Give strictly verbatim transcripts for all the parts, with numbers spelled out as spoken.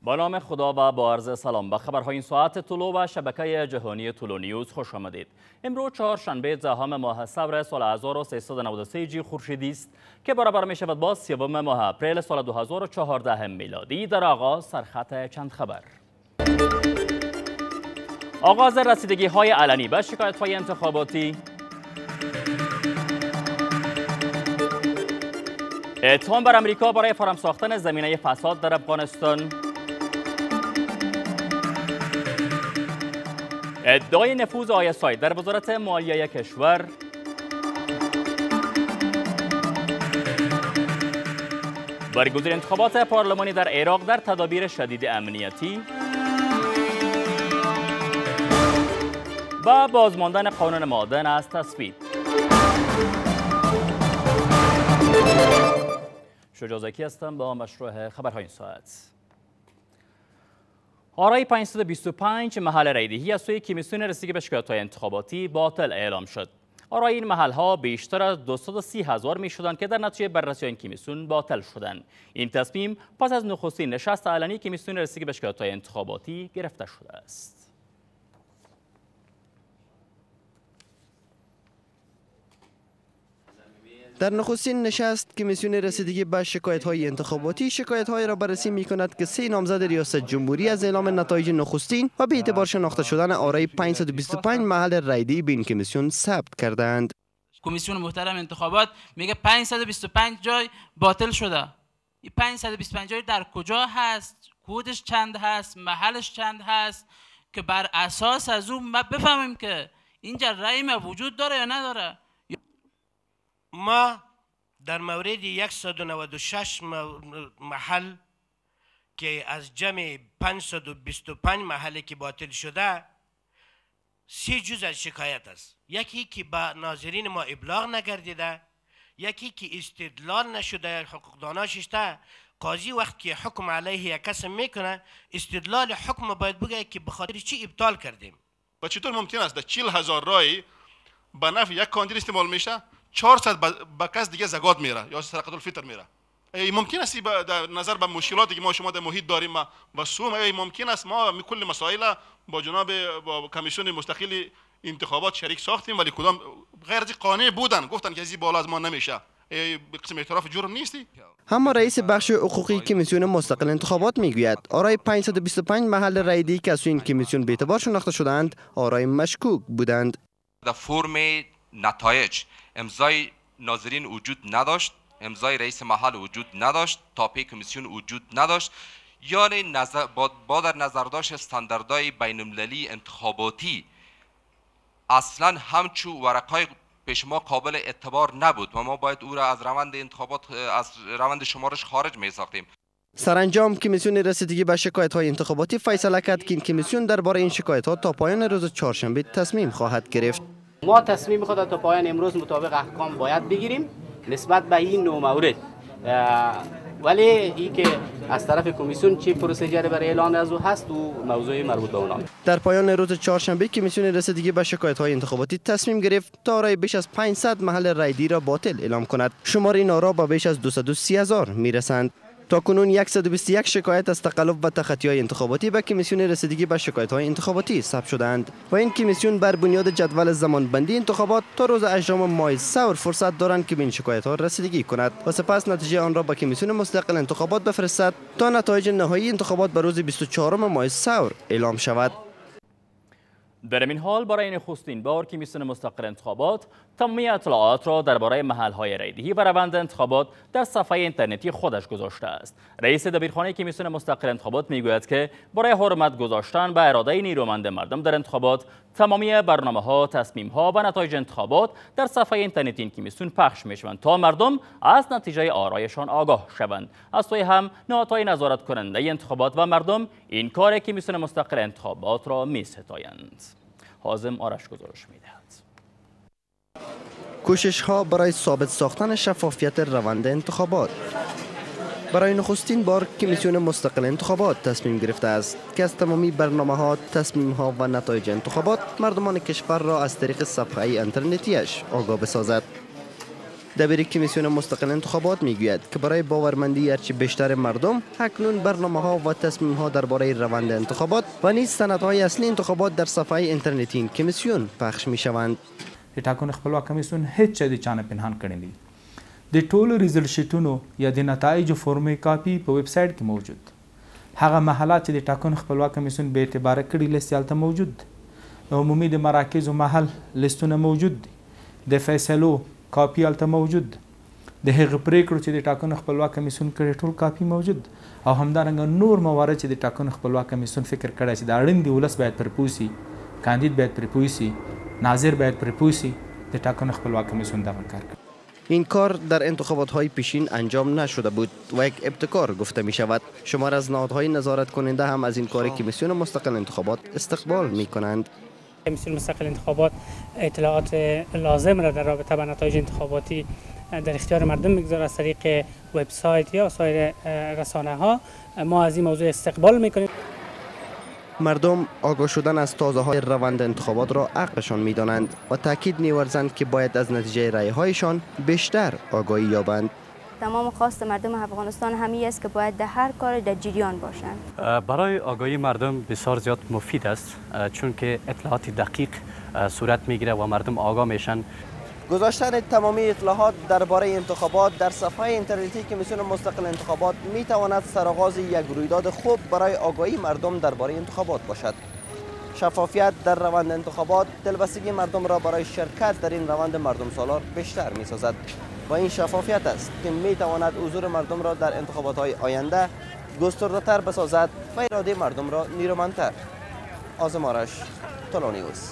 با نام خدا و با عرض سلام به خبرهای این ساعت طلوع و شبکه جهانی طلوع نیوز خوش آمدید. امروز چهارشنبه دهم ماه صفر سال هزار و سیصد و نود و سه هجری خورشیدی است که برابر می شود با سوم ماه اپریل سال دو هزار و چهارده میلادی. در آغاز سرخط چند خبر. آغاز رسیدگی های علنی به شکایت های انتخاباتی، اتهام بر امریکا برای فراهم ساختن زمینه فساد در افغانستان، ادعای نفوذ آی اس آی در وزارت مالیه کشور، برگزاری انتخابات پارلمانی در عراق در تدابیر شدید امنیتی و بازماندن قانون معادن از تصویب. شجاع زکی هستم با مشروع خبرهای این ساعت. آرای پانصد و بیست و پنج محل رایدهی از سوی کمیسیون رسیدگی به شکایت‌های انتخاباتی باطل اعلام شد. آرای این محل‌ها بیشتر از دویست و سی هزار می‌شدند که در نتیجه بررسی این کمیسیون باطل شدند. این تصمیم پس از نخستین نشست علنی کمیسیون رسیدگی به شکایت‌های انتخاباتی گرفته شده است. در نخستین نشست کمیسیون رسیدگی به شکایت‌های انتخاباتی شکایت‌های را بررسی می‌کند که سه نامزد ریاست جمهوری از اعلام نتایج نخستین و به اعتبار شناخته شدن آرای پانصد و بیست و پنج محل رایدهی به این کمیسیون ثبت کردند. کمیسیون محترم انتخابات میگه پانصد و بیست و پنج جای باطل شده. این پانصد و بیست و پنج جای در کجا هست؟ کدش چند هست؟ محلش چند هست؟ که بر اساس از اون ما بفهمیم که اینجا رای ما وجود داره یا نداره. ما در مورد صد و نود و شش محل که از جمع پانصد و بیست و پنج محلی که باطل شده سی جز از شکایت است. یکی که به ناظرین ما ابلاغ نگردیده، یکی که استدلال نشده، حقوقدانا ششته. قاضی وقت که حکم علیه یک کس میکنه استدلال حکم باید بگه که به خاطر چی ابطال کردیم. و چطور ممکن است در چهل هزار رای به نفع یک کاندید استعمال میشه، چهارصد به کس دیگه زکات میره یا صدقه الفطر میره؟ ای ممکن است در نظر به مشکلاتی که ما شما در محیط داریم و سوم ای ممکن است ما کل مسائل با جناب با کمیسیون مستقل انتخابات شریک ساختیم ولی کدام غیر از قانع بودن، گفتن که از بالا از ما نمیشه. ای قسم اعتراف جرم نیستی؟ اما رئیس بخش حقوقی کمیسیون مستقل انتخابات میگوید آرای پانصد و بیست و پنج محل رایدهی که از این کمیسیون به اعتبار شناخته شدند آرای مشکوک بودند. در فرم نتایج امضای ناظرین وجود نداشت، امضای رئیس محل وجود نداشت، تاپه کمیسیون وجود نداشت. یعنی نظر با, با در نظر داشت استانداردهای بین المللی انتخاباتی اصلا همچو ورقای پیش ما قابل اعتبار نبود و ما باید او را از روند انتخابات از روند شمارش خارج می ساختیم. سرانجام کمیسیون رسیدگی به شکایت‌های انتخاباتی فیصله کرد که این کمیسیون درباره این شکایت‌ها تا پایان روز چهارشنبه تصمیم خواهد گرفت. ما تصمیم خود تا پایان امروز مطابق احکام باید بگیریم نسبت به این نوع مورد، ولی این که از طرف کمیسیون چی پروسیجر برای اعلان از او هست و موضوع مربوط به اونا. در پایان روز چهارشنبه کمیسیون رسیدگی به شکایت‌های انتخاباتی تصمیم گرفت تا آرای بیش از پانصد محل رایدهی را باطل اعلام کند. شمار این آرا به بیش از دویست و سی هزار میرسند. تا کنون صد و بیست و یک شکایت از تقلب و تخطی‌های انتخاباتی به کمیسیون رسیدگی به شکایت‌های انتخاباتی ثبت شدند و این کمیسیون بر بنیاد جدول زمانبندی انتخابات تا روز هشتم ماه ثور فرصت دارند که به این شکایت‌ها رسیدگی کند و سپس نتیجه آن را به کمیسیون مستقل انتخابات بفرستد تا نتایج نهایی انتخابات به روز بیست و چهارم ماه ثور اعلام شود. در این حال برای نخستین بار کمیسیون مستقل انتخابات تمامی اطلاعات را درباره محل‌های رایدهی و روند انتخابات در صفحه اینترنتی خودش گذاشته است. رئیس دبیرخانه کمیسیون مستقل انتخابات میگوید که برای حرمت گذاشتن به اراده نیرومند مردم در انتخابات تمامی برنامه‌ها، تصمیم‌ها و نتایج انتخابات در صفحه اینترنتی این کمیسیون پخش می‌شوند تا مردم از نتیجه آرایشان آگاه شوند. از سوی هم نهادهای نظارت کننده انتخابات و مردم این کار کمیسیون مستقل انتخابات را می‌ستایند. حازم آرش گزارش می‌دهد. کوشش ها برای ثابت ساختن شفافیت روند انتخابات. برای نخستین بار کمیسیون مستقل انتخابات تصمیم گرفته است که از تمامی برنامه ها، تصمیم ها و نتایج انتخابات مردمان کشور را از طریق صفحه اینترنتیش آگاه بسازد. دبیر کمیسیون مستقل انتخابات میگوید که برای باورمندی هرچی بیشتر مردم اکنون برنامه‌ها و تصمیم‌ها درباره روند انتخابات و نیز سندهای اصلی انتخابات در صفحه اینترنتی این کمیسیون پخش می‌شوند. د ټاکنو خپلواک کمیسیون هیڅ چا د چانه پنهان کړی نه دي. د ټولو ریزلټ شیټونو یا د نتایجو فورمې کاپي په ویب سایټ کې موجود. هغه محلات چې د ټاکنو خپلواک کمیسیون به اعتبار کړي لیست هلته موجود دی. عمومي د مراکزو محل لیستونه موجود دي. د فیصلو کاپي هلته موجود دی. د هغې پرېکړو چې د ټاکنو خپلواک کمیسیون کړي ټول کاپي موجود دی. او همدارنګه نور موارد چې د ټاکنو خپلواک کمیسیون فکر کړی چې د اړین دي ولس باید پرې پوه سي، کاندید باید پرې پوه سي، ناظر باید پرې پوه سي، د ټاکنو خپلواک کمیسیون دغه کار کوي. این کار در انتخابات های پیشین انجام نشده بود و یک ابتکار گفته می شود. شمار از نهادهای نظارت کننده هم از این کار کمیسیون مستقل انتخابات استقبال می کنند. کمیسیون مستقل انتخابات اطلاعات لازم را در رابطه با نتایج انتخاباتی در اختیار مردم میگذاره از طریق وبسایت یا سایر رسانه ها. ما از این موضوع استقبال میکنیم. مردم آگاه شدن از تازه های روند انتخابات را حقشان می دانند و تاکید می‌ورزند که باید از نتیجه رای هایشان بیشتر آگاهی یابند. تمام خواست مردم افغانستان همی است که باید در هر کار در جریان باشند. برای آگاهی مردم بسیار زیاد مفید است چون که اطلاعات دقیق صورت میگیره و مردم آگاه میشن. گذاشتن تمامی اطلاعات درباره انتخابات در صفحه اینترنتی کمیسیون مستقل انتخابات می تواند سرآغاز یک رویداد خوب برای آگاهی مردم درباره انتخابات باشد. شفافیت در روند انتخابات دلبستگی مردم را برای شرکت در این روند مردم سالار بیشتر می سازد و این شفافیت است که می تواند حضور مردم را در انتخابات های آینده گسترده‌تر بسازد و اراده مردم را نیرومندتر. آزم آرش، تولونیوس.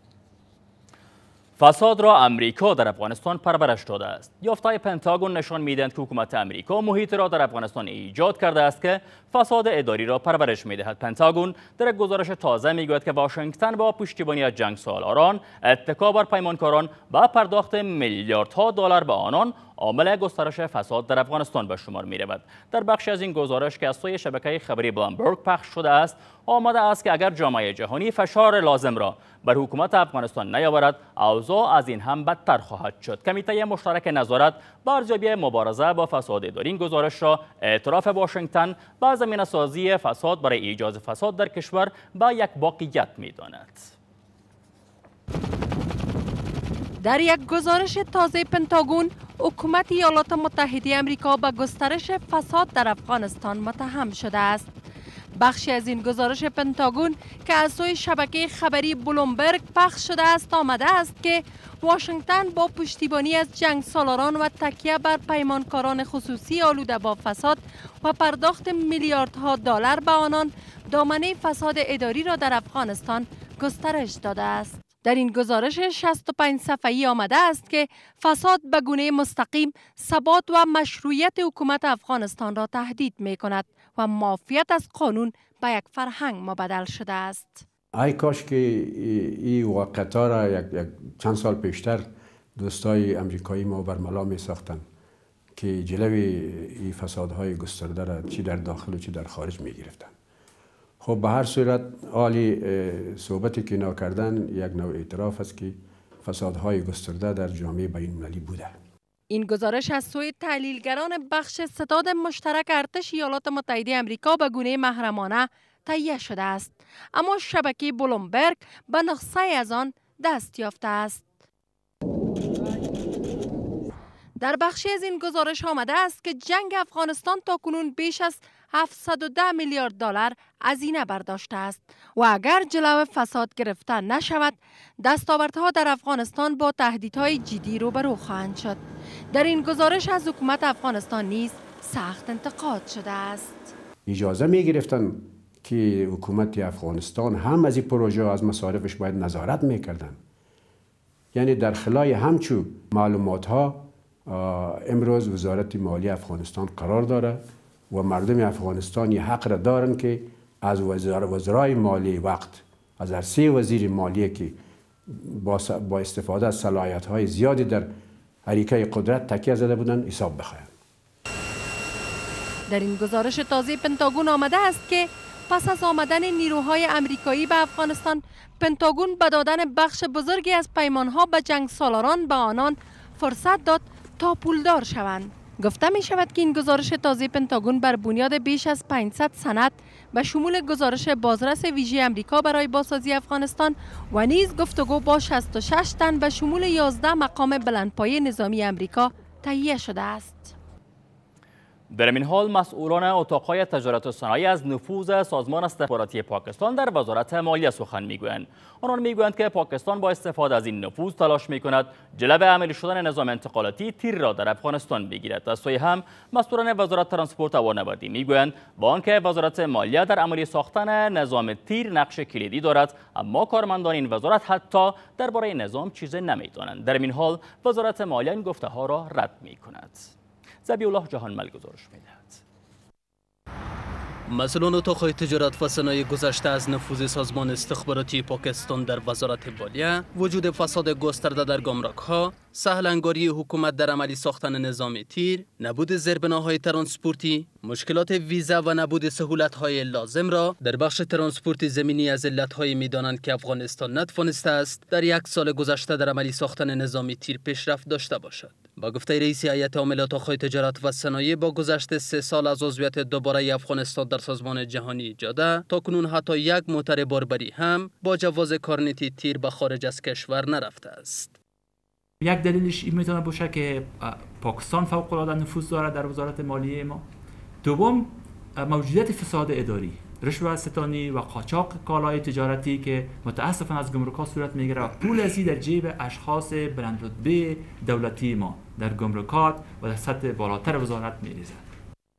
فساد را امریکا در افغانستان پرورش داده است. یافته‌های پنتاگون نشان می‌دهند که حکومت امریکا محیط را در افغانستان ایجاد کرده است که فساد اداری را پرورش می‌دهد. پنتاگون در یک گزارش تازه می‌گوید که واشنگتن با پشتیبانی از جنگسالاران، اتکا بر پیمانکاران و پرداخت میلیاردها دلار به آنان عامل گسترش فساد در افغانستان به شمار می‌رود. در بخشی از این گزارش که از سوی شبکه خبری بلومبرگ پخش شده است، آمده است که اگر جامعه جهانی فشار لازم را بر حکومت افغانستان نیاورد، اوضاع از این هم بدتر خواهد شد. کمیته مشترک نظارت بر ارزیابی مبارزه با فساد اداری این گزارش را اعتراف واشنگتن با زمینه‌سازی فساد برای ایجاد فساد در کشور با یک واقعیت می‌داند. در یک گزارش تازه پنتاگون، حکومت ایالات متحده آمریکا به گسترش فساد در افغانستان متهم شده است. بخشی از این گزارش پنتاگون که از سوی شبکه خبری بلومبرگ پخش شده است آمده است که واشنگتن با پشتیبانی از جنگسالاران و تکیه بر پیمانکاران خصوصی آلوده با فساد و پرداخت میلیاردها دلار به آنان دامنه فساد اداری را در افغانستان گسترش داده است. در این گزارش شصت و پنج صفحه‌ای آمده است که فساد به گونه مستقیم ثبات و مشروعیت حکومت افغانستان را تهدید می کند و معافیت از قانون به یک فرهنگ مبدل شده است. ای کاش که این واقعیت‌ها را یک, یک چند سال پیشتر دوستای امریکایی ما برملا می ساختن که جلوی این فسادهای گسترده را چی در داخل و چی در خارج می گرفتن. خب به هر صورت عالی صحبتی که اینا کردن یک نوع اعتراف است که فسادهای گسترده در جامعه بین‌المللی بوده. این گزارش از سوی تحلیلگران بخش ستاد مشترک ارتش ایالات متحده آمریکا به گونه محرمانه تهیه شده است، اما شبکه بلومبرگ به نسخه از آن دست یافته است. در بخشی از این گزارش آمده است که جنگ افغانستان تاکنون بیش از هفتصد و ده میلیارد دلار هزینه برداشته است و اگر جلو فساد گرفته نشود، دستاوردها در افغانستان با تهدیدهای جدی روبرو خواهند شد. در این گزارش از حکومت افغانستان نیز سخت انتقاد شده است. اجازه می گرفتن که حکومت افغانستان هم از این پروژه از مصارفش باید نظارت میکردن. یعنی در خلای همچو معلومات ها امروز وزارت مالی افغانستان قرار داره و مردم افغانستان یه حق را دارن که از وزرای مالی وقت، از هر سه وزیر مالی که با استفاده از صلاحیت های زیادی در حریکه قدرت تکیه زده بودن حساب بخواهند. در این گزارش تازه پنتاگون آمده است که پس از آمدن نیروهای امریکایی به افغانستان، پنتاگون به دادن بخش بزرگی از پیمانها به جنگسالاران به آنان فرصت داد تا پولدار شوند. گفته می شود که این گزارش تازه پنتاگون بر بنیاد بیش از پانصد سند به شمول گزارش بازرس ویژه امریکا برای بازسازی افغانستان و نیز گفتگو با شصت و شش تن به شمول یازده مقام بلندپایه نظامی امریکا تهیه شده است. در این حال مسئولان اتاقهای تجارت و صنایع از نفوذ سازمان استخباراتی پاکستان در وزارت مالیه سخن میگویند. آنان میگویند که پاکستان با استفاده از این نفوذ تلاش میکند جلب عملی شدن نظام انتقالاتی تیر را در افغانستان بگیرد. از سوی هم مسئولان وزارت ترانسپورت و هوانوردی میگویند با آنکه وزارت مالیه در عملی ساختن نظام تیر نقش کلیدی دارد، اما کارمندان این وزارت حتی درباره نظام چیزی نمیدانند. در این حال وزارت مالیه این گفته ها را رد میکند. ذبیح الله جهانمل گزارش می‌دهد. مسئولان اتاق‌های تجارت و صنایع گذشته از نفوذ سازمان استخباراتی پاکستان در وزارت مالیه، وجود فساد گسترده در گمرک‌ها، سهل‌انگاری حکومت در عملی ساختن نظام تیر، نبود زیربناهای ترانسپورتی، مشکلات ویزا و نبود سهولت‌های لازم را در بخش ترانسپورت زمینی از علت‌های می‌دانند که افغانستان نتوانسته است در یک سال گذشته در عملی ساختن نظام تیر پیشرفت داشته باشد. با گفته رئیس هیئت عامله اتاق‌های تجارت و صنایع، با گذشت سه سال از عضویت دوباره افغانستان در سازمان جهانی جاده، تاکنون حتی یک موتر باربری هم با جواز کارنتی تیر به خارج از کشور نرفته است. یک دلیلش این میتونه باشه که پاکستان فوق‌العاده نفوذ دارد در وزارت مالیه ما. دوم، موجودیت فساد اداری، رشوه ستانی و قاچاق کالای تجارتی که متاسفانه از گمرک‌ها صورت میگیره و پول ازی در جیب اشخاص بلند رتبه دولتی ما در گمرکات و در سطح بالاتر وزارت میریزد.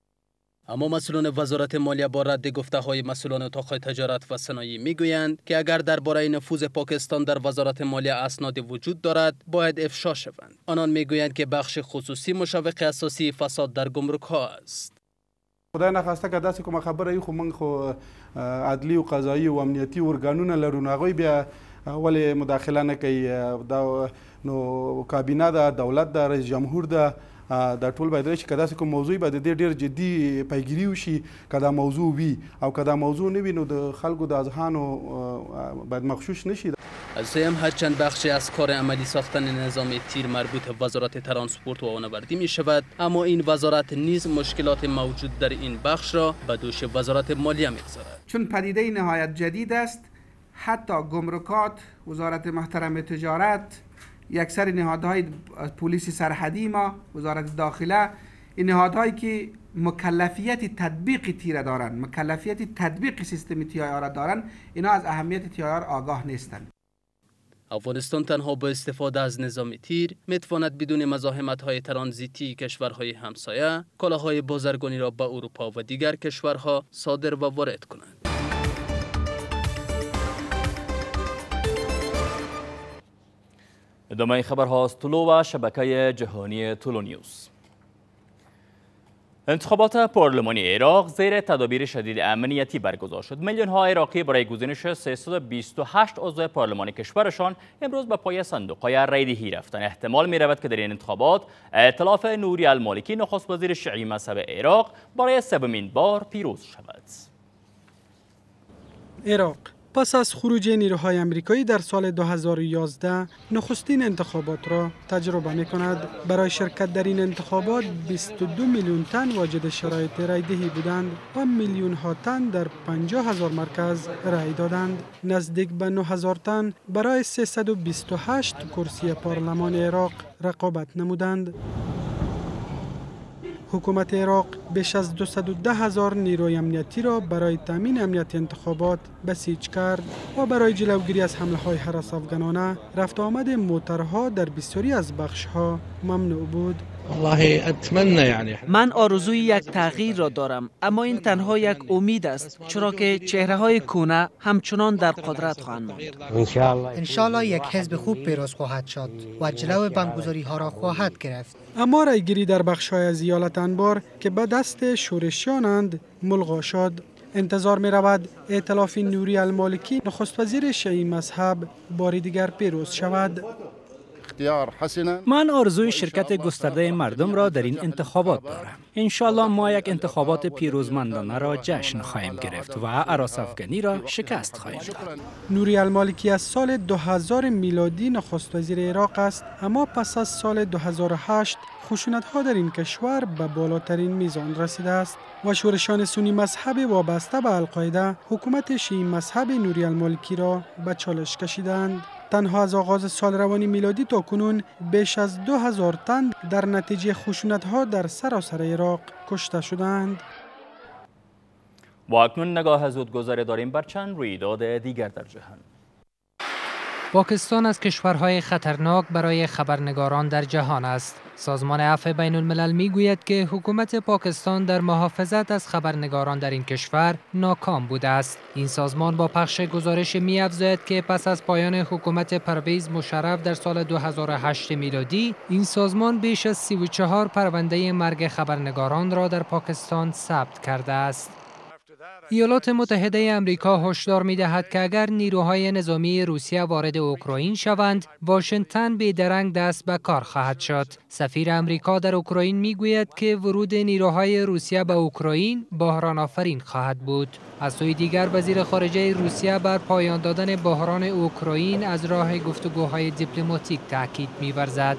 اما مسئولان وزارت مالیه با رد گفته‌های مسئولان اتاق‌های تجارت و صنایع میگویند که اگر درباره نفوذ پاکستان در وزارت مالیه اسناد وجود دارد، باید افشا شوند. آنان میگویند که بخش خصوصی مشوق اساسی فساد در گمرک‌ها است. خدای نخواسته که داسې کومه خبره وي خو موږ خو عدلي او قضایي او امنیتي ارګانونه لرو، نو هغوی بیا ولې مداخله نه کوي؟ دا نو کابینه ده، دولت ده، رئیس جمهور ده، دا ټول باید راشي که داسې کوم موضوع به د دې ډېر جدي پیګیري وشي. که دا موضوع وي او که دا موضوع نه وي نو د خلکو د اذهانو باید مغشوش نشي. از هم هرچند بخشی از کار عملی ساختن نظام تیر مربوط به وزارت ترانسپورت و هوانوردی می شود، اما این وزارت نیز مشکلات موجود در این بخش را به دوش وزارت مالیه می‌گذارد. چون پدیده نهایت جدید است، حتی گمرکات، وزارت محترم تجارت، یکسر نهادهای پلیس سرحدی ما، وزارت داخله، این نهادهایی که مکلفیت تطبیق تیر دارند، مکلفیت تطبیق سیستم تی آی آر را دارند، اینا از اهمیت تی آی آر آگاه نیستند. افغانستان تنها با استفاده از نظام تیر میتواند بدون مزاحمت‌های ترانزیتی کشورهای همسایه کالاهای بازرگانی را به اروپا و دیگر کشورها صادر و وارد کند. ادامه خبرها از طلوع و شبکه جهانی طلوع نیوز. انتخابات پارلمانی عراق زیر تدابیر شدید امنیتی برگزار شد. میلیون ها عراقی برای گزینش سیصد و بیست و هشت عضو پارلمان کشورشان امروز به پای صندوق‌های رایدهی رفتند. احتمال می رود که در این انتخابات ائتلاف نوری المالکی نخست وزیر شیعی مذهب عراق برای سومین بار پیروز شود. عراق پس از خروج نیروهای آمریکایی در سال دو هزار و یازده نخستین انتخابات را تجربه می کند. برای شرکت در این انتخابات بیست و دو میلیون تن واجد شرایط رایدهی بودند و میلیون ها تن در پنجاه هزار مرکز رای دادند. نزدیک به نه هزار تن برای سیصد و بیست و هشت کرسی پارلمان عراق رقابت نمودند. حکومت عراق بیش از دویست و ده هزار نیروی امنیتی را برای تامین امنیت انتخابات بسیج کرد و برای جلوگیری از حمله های هراس افغانانه رفت آمد موترها در بسیاری از بخش ها ممنوع بود. من آرزوی یک تغییر را دارم، اما این تنها یک امید است، چرا که چهره های کونه همچنان در قدرت خواهند ماند. انشالله یک حزب خوب پیروز خواهد شد و جلو بمبگذاری ها را خواهد گرفت. اما رایگیری در بخش های از ایالت انبار که به دست شورشیانند ملغا شد. انتظار می رود ائتلاف نوری المالکی نخست وزیر شیعی مذهب بار دیگر پیروز شود. من آرزوی شرکت گسترده مردم را در این انتخابات دارم. انشالله ما یک انتخابات پیروزمندانه را جشن خواهیم گرفت و هراس افغانی را شکست خواهیم داد. نوری المالکی از سال دو هزار میلادی نخست وزیر عراق است، اما پس از سال دو هزار و هشت خشونت‌ها در این کشور به بالاترین میزان رسیده است و شورشان سنی مذهب وابسته به القاعده حکومت شیعی مذهب نوری المالکی را به چالش کشیدند. تنها از آغاز سال روانی میلادی تا کنون بیش از دو هزار تن در نتیجه خشونت‌ها در سراسر عراق کشته شدند. و اکنون نگاه زودگذر داریم بر چند رویداد دیگر در جهان. پاکستان از کشورهای خطرناک برای خبرنگاران در جهان است. سازمان عفو بین الملل می گوید که حکومت پاکستان در محافظت از خبرنگاران در این کشور ناکام بوده است. این سازمان با پخش گزارش می افزاید که پس از پایان حکومت پرویز مشرف در سال دو هزار و هشت میلادی، این سازمان بیش از سی و چهار پرونده مرگ خبرنگاران را در پاکستان ثبت کرده است. ایالات متحده آمریکا هشدار می‌دهد که اگر نیروهای نظامی روسیه وارد اوکراین شوند، واشنگتن بی‌درنگ دست به کار خواهد شد. سفیر آمریکا در اوکراین می‌گوید که ورود نیروهای روسیه به اوکراین بحران آفرین خواهد بود. از سوی دیگر وزیر خارجه روسیه بر پایان دادن بحران اوکراین از راه گفتگوهای دیپلماتیک تاکید می‌ورزد.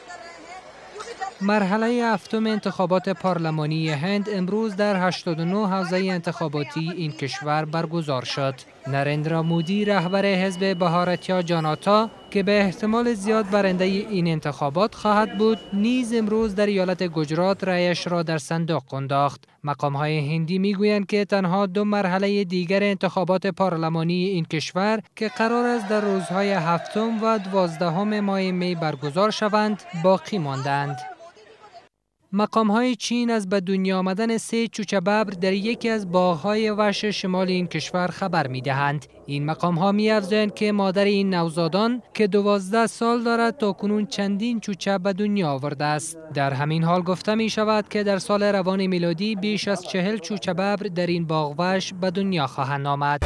مرحله هفتم انتخابات پارلمانی هند امروز در هشتاد و نه حوزه انتخاباتی این کشور برگزار شد. نریندرا مودی رهبر حزب بهارتیا جاناتا که به احتمال زیاد برنده این انتخابات خواهد بود، نیز امروز در ایالت گجرات رأیش را در صندوق انداخت. مقام‌های هندی می‌گویند که تنها دو مرحله دیگر انتخابات پارلمانی این کشور که قرار است در روزهای هفتم و دوازدهم ماه می برگزار شوند باقی ماندند. مقام‌های چین از به دنیا آمدن سه چوچه ببر در یکی از باغ‌های وحش شمال این کشور خبر می‌دهند. این مقام‌ها می‌افزایند که مادر این نوزادان که دوازده سال دارد تاکنون چندین چوچه به دنیا آورده است. در همین حال گفته می‌شود که در سال روان میلادی بیش از چهل چوچه ببر در این باغ وحش به دنیا خواهند آمد.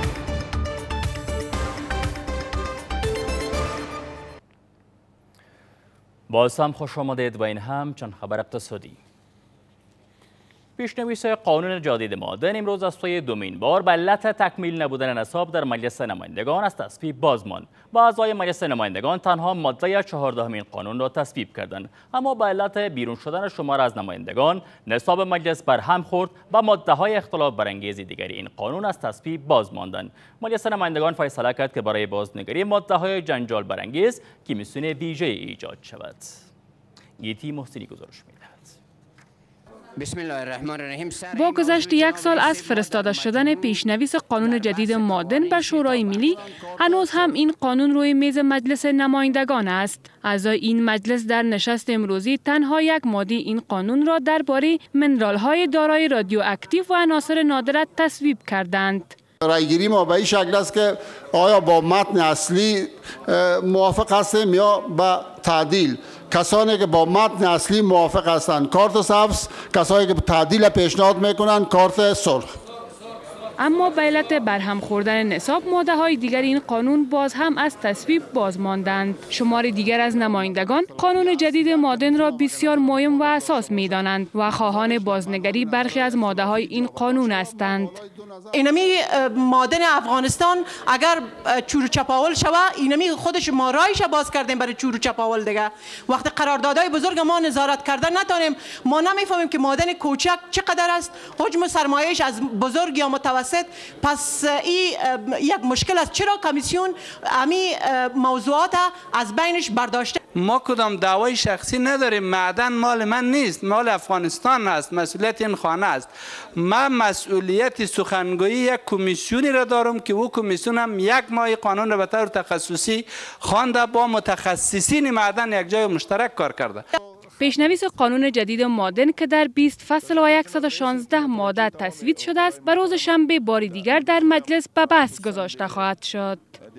باز هم خوش آمدید و این هم چند خبر اقتصادی. پیشنویس قانون جدید مادن امروز از سوی دومین بار به علت تکمیل نبودن نصاب در مجلس نمایندگان از تصویب باز ماند. با اعضای مجلس نمایندگان تنها ماده چهاردهم این قانون را تصویب کردند، اما به علت بیرون شدن شمار از نمایندگان نصاب مجلس برهم خورد و ماده های اختلاف برانگیز دیگری این قانون از تصویب باز ماندند. مجلس نمایندگان فیصله کرد که برای بازنگری ماده های جنجال برانگیز کمیسیون ویژه ایجاد شود. گیتی محسنی گزارش می‌دهد. بسم الله الرحمن الرحیم. با گذشت یک سال از فرستاده شدن پیشنویس قانون جدید مادن به شورای ملی، هنوز هم این قانون روی میز مجلس نمایندگان است. اعضای این مجلس در نشست امروزی تنها یک ماده این قانون را درباره منرال‌های دارای رادیواکتیو و عناصر نادره تصویب کردند. رایگیری ما به این شکل است که آیا با متن اصلی موافق هستیم یا با تعدیل. کسانی که با متن اصلی موافق هستند کارت سبز، کسانی که تعدیل پیشنهاد میکنند کارت سرخ. اما به علت برهم خوردن نصاب ماده های دیگر این قانون باز هم از تصویب باز ماندند. شمار دیگر از نمایندگان قانون جدید مادن را بسیار مهم و اساس می دانند و خواهان بازنگری برخی از ماده های این قانون هستند. اینمی مادن افغانستان اگر چور و چپاول شوه، اینمی خودش ما رایش باز کردیم برای چور و چپاول دیگه. وقتی قراردادهای بزرگ ما نظارت کردن نتونیم، ما نمیفهمیم که مادن کوچک چقدر است، حجم سرمایه‌اش از بزرگ یا متوسط. پس این یک مشکل است. چرا کمیسیون امی موضوعات از بینش برداشته؟ ما کدام دعوای شخصی نداریم. معدن مال من نیست، مال افغانستان است. مسئولیت این خانه است. من مسئولیت سخنگویی یک کمیسیونی را دارم که او کمیسیون هم یک ماه قانون را به طور تخصصی خوانده، با متخصصین معدن یک جای مشترک کار کرده. پیشنویس قانون جدید مادن که در بیست فصل و صد و شانزده ماده تصویب شده است، به روز شنبه بار دیگر در مجلس به بحث گذاشته خواهد شد.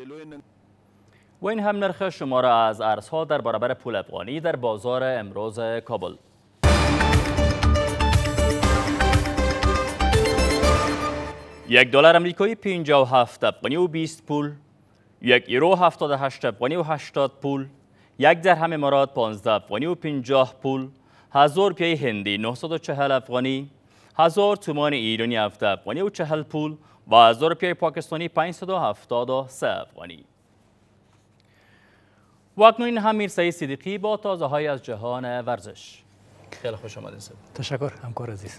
و این هم نرخ شماره از ارزها در برابر پول افغانی در بازار امروز کابل. یک دلار امریکایی پنجاه و هفت افغانی و بیست پول، یک یورو هفتاد و هشت افغانی و هشتاد پول، یک درهم امارات پانزده افغانی و پنجاه پول، هزار پیای هندی نهصد و چهل افغانی، هزار تومان ایرانی هفت افغانی و چهل پول و هزار پیای پاکستانی پانصد و هفتاد و سه افغانی. و اکنون هم میرسای صدیقی با تازه های از جهان ورزش. خیلی خوش آمدید. تشکر همکار عزیز.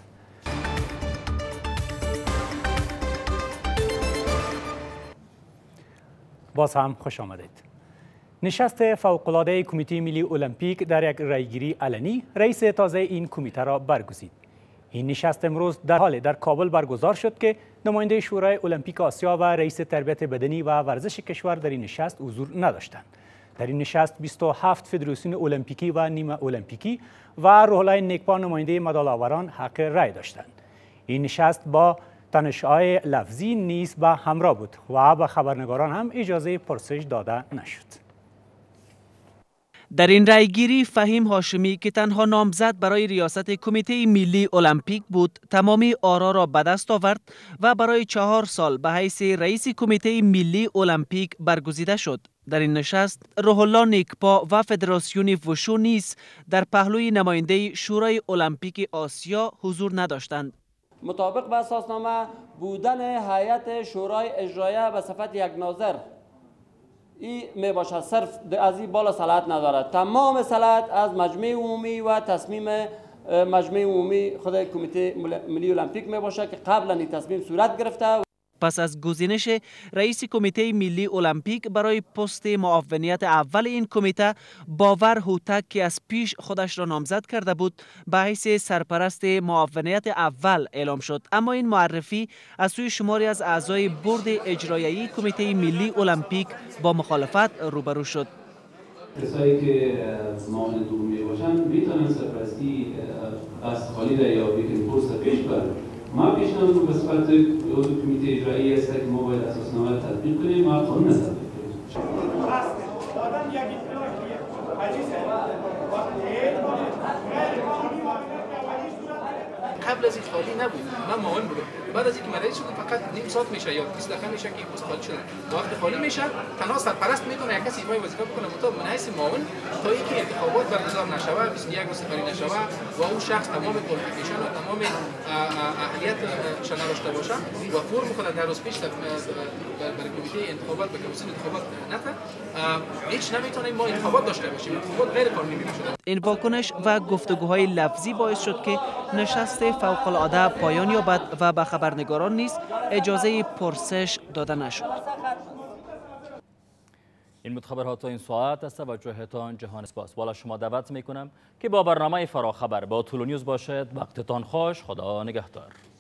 باز هم خوش آمدید. نشست فوق‌العاده کمیته ملی المپیک در یک رایگیری علنی رئیس تازه این کمیته را برگزید. این نشست امروز در حال در کابل برگزار شد که نماینده شورای المپیک آسیا و رئیس تربیت بدنی و ورزش کشور در این نشست حضور نداشتند. در این نشست بیست و هفت فدراسیون المپیکی و نیمه المپیکی و روح الله نیکپا نماینده مدال آوران حق رای داشتند. این نشست با تنش‌های لفظی نیز به همراه بود و به خبرنگاران هم اجازه پرسش داده نشد. در این رایگیری فهیم هاشمی که تنها نامزد برای ریاست کمیته ملی المپیک بود تمامی آرا را به دست آورد و برای چهار سال به حیث رئیس کمیته ملی المپیک برگزیده شد. در این نشست روح الله نیکپا و فدراسیون وشو نیز در پهلوی نماینده شورای المپیک آسیا حضور نداشتند. مطابق با اساسنامه بودن هیئت شورای اجرایه به صفت یک ناظر این می باشد، صرف از این بالا صلاحیت ندارد. تمام صلاحیت از مجمع عمومی و تصمیم مجمع عمومی خود کمیته ملی المپیک می باشد که قبلا این تصمیم صورت گرفته. پس از گزینش رئیس کمیته ملی المپیک برای پست معاونیت اول این کمیته، باور هوتک که از پیش خودش را نامزد کرده بود به حیث سرپرست معاونیت اول اعلام شد، اما این معرفی از سوی شماری از اعضای بورد اجرایی کمیته ملی المپیک با مخالفت روبرو شد. کسایی که معاون دومی باشن میتونن سرپرستی از خالی در یا بیکن پست پیش برن. ما پیشنهاد به صفت عضو کمیته اجرایی است که ما باید اساسنامه را تطبیق کنیم، ما قانون را تطبیق قبل از این خالی نبود، من معاون بودم. بعد از اینکه من رئیس شدم فقط نیم ساعت میشه یا بیست دقیقه میشه که پست خالی شده. وقتی خالی میشه تنها سرپرست میتونه یک کسی ایفای وظیفه بکنه، مطابق من حیث معاون تا اینکه انتخابات برگزار نشود، بیست و یک سپری نشود و اون شخص تمام کوالیفیکیشن و تمام اهلیت شنا داشته باشه و فرم خود در روز پیش برای کمیته انتخابات به کمیسیون انتخابات نده، هیچ نمیتونه ما انتخابات داشته باشیم. انتخابات غیر قانونی میشه. این واکنش و گفتگوهای لفظی باعث شد که نشست فوق‌العاده پایان یابد و به خبرنگاران نیز اجازه پرسش داده نشد. این بود خبرها تا این ساعت. از توجهتان جهان سپاس. بالا شما دعوت میکنم که با برنامه فراخبر با طول نیوز باشد. وقتتان خوش. خدا نگهدار.